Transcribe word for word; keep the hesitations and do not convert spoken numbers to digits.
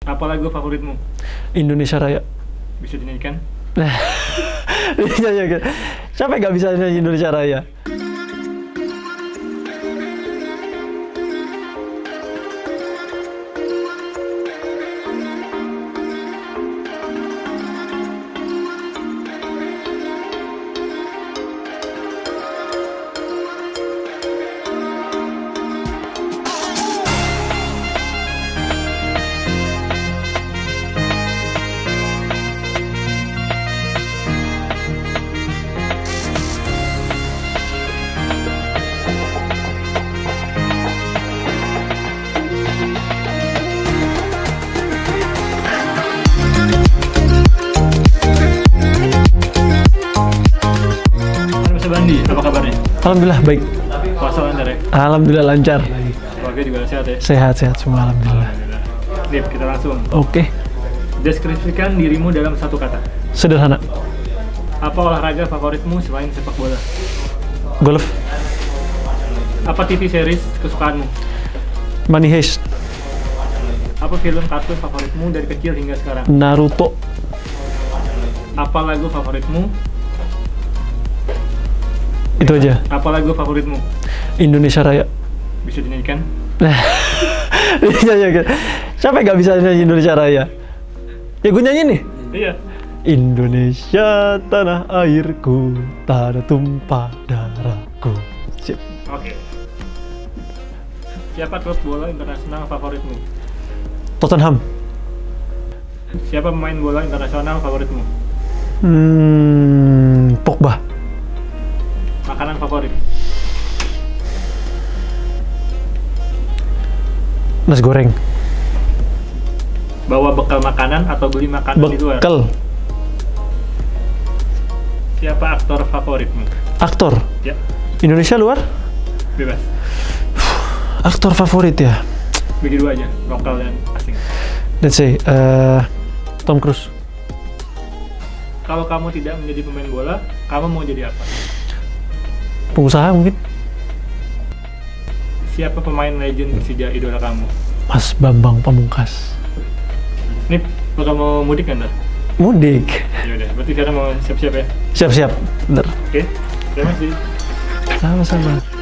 Apa lagu favoritmu? Indonesia Raya. Bisa dinyanyikan? Nah, iya, iya, iya. Siapa yang nggak bisa nyanyi Indonesia Raya? Bandi, apa kabarnya? Alhamdulillah baik. Puasa lancar ya? Alhamdulillah lancar. Keluarga juga sehat ya? Sehat-sehat semua alhamdulillah. Nip, kita langsung. Oke. Deskripsikan dirimu dalam satu kata. Sederhana. Apa olahraga favoritmu selain sepak bola? Golf. Apa T V series kesukaanmu? Money Heist. Apa film kartun favoritmu dari kecil hingga sekarang? Naruto. Apa lagu favoritmu? Itu aja. Apa lagu favoritmu? Indonesia Raya. Bisa dinyanyikan? Nah, iya, iya, iya. Siapa yang nggak bisa nyanyi Indonesia Raya? Ya gue nyanyi nih. Iya. Indonesia tanah airku, tanah tumpah darahku. Sip. Oke. Siapa klub bola internasional favoritmu? Tottenham. Siapa pemain bola internasional favoritmu? Hmm, Pogba. Makanan favorit? Nasi goreng. Bawa bekal makanan atau beli makanan di luar? Bekal. Siapa aktor favoritmu? Aktor. Ya, Indonesia luar? bebas. Aktor favorit ya. Bagi dua aja, lokal dan asing. Let's say uh, Tom Cruise. Kalau kamu tidak menjadi pemain bola, kamu mau jadi apa? Pengusaha mungkin. Siapa pemain legend Persija idola kamu? Mas Bambang Pamungkas. Nip, bakal mau mudik kan, ntar? Mudik. Yaudah, berarti sekarang mau siap-siap ya? Siap-siap. Bener. Oke, terima kasih. Sama-sama.